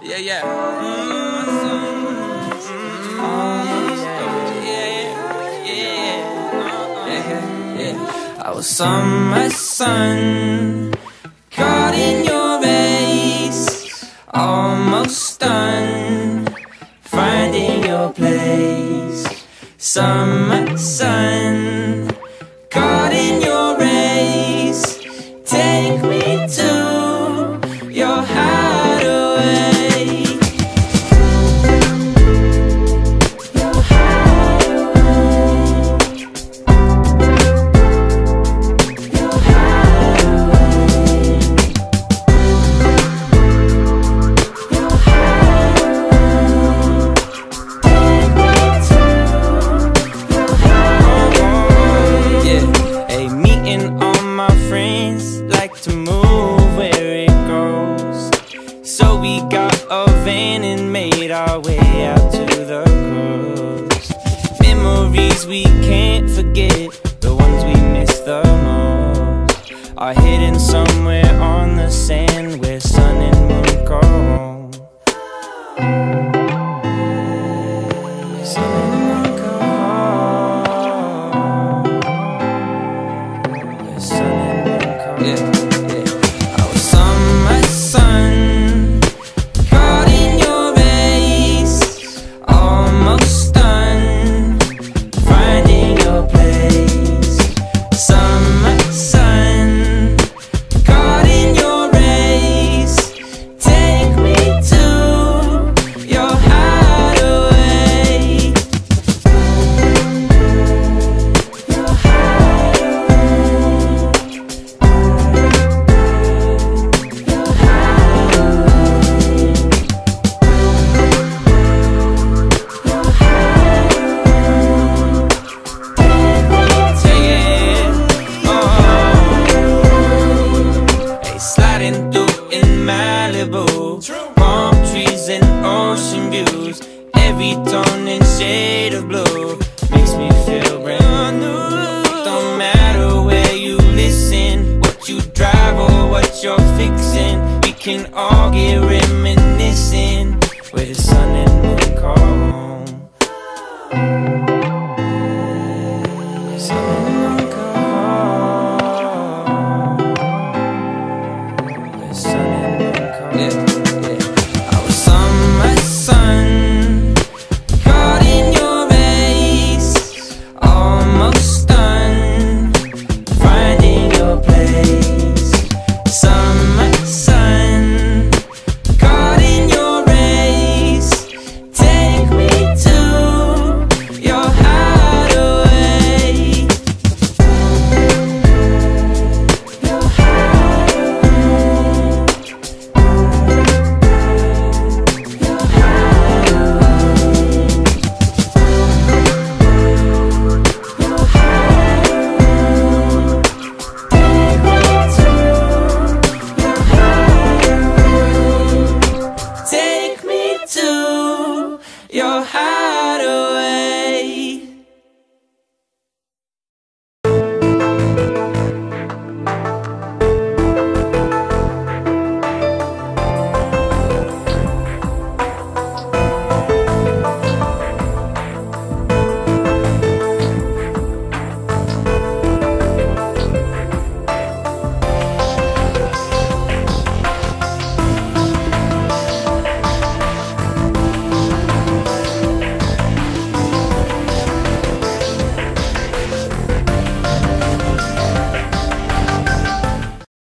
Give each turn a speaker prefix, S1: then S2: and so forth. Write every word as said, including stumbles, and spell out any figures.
S1: Yeah, yeah. I was summer sun, caught in your race, almost done, finding your place. Summer sun, caught in your race, take me to your hideaway. Your hideaway. Your hideaway. Your hideaway. Take me to your hideaway. Yeah, hey, meeting all my friends, like to move where it goes. So we got a van and made our way out to the coast. Memories we can't forget, the ones we miss the most, are hidden somewhere on the sand where sun and moon go home. Sun and moon go home. Where sun and moon go home. Yeah, yeah. I was summer sun, caught in your race, almost done, finding your place. Summer sun, caught in your race, take me to your hideaway. Your hideaway. Your hideaway. Your hideaway. Hey, sliding through in Malibu, palm trees and ocean views. Every tone and shade of blue makes me feel brand new. Don't matter where you listen, what you drive or what you're fixing, we can all get reminiscing where the sun and moon call home. Sun and moon call home. Where sun